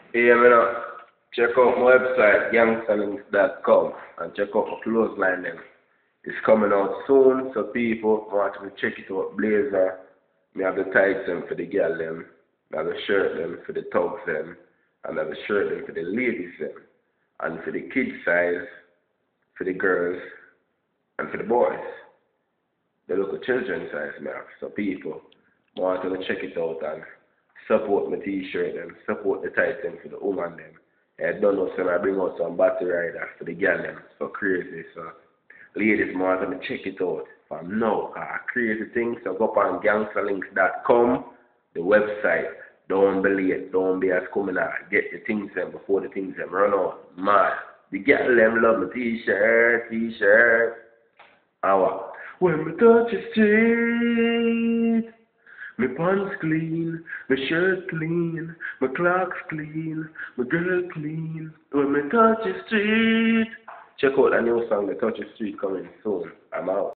Hey, I mean, check out my website, gangsterlinks.com, and check out my clothesline them. It's coming out soon, so people want to check it out. Blazer, me have the tights them for the girl them, me have the shirt them for the thugs them, and I have the shirt them for the ladies them, and for the kid size, for the girls, and for the boys. The local children's size me have. So people want to check it out and support my t-shirt them, support the tights them for the woman them. I don't know, so I bring out some battery riders for the girl them. So crazy. So ladies, man, gonna check it out from now. Crazy things. So go up on gangsterlinks.com, the website. Don't be late. Don't be as coming out. Get the things them before the things them run out. Man, the girl them love my t-shirt. Hour. When me touch the street, me pants clean, me shirt clean, my clocks clean, my girl clean. When me touch the street. Check out a new song, The Touch the Street, coming soon. I'm out.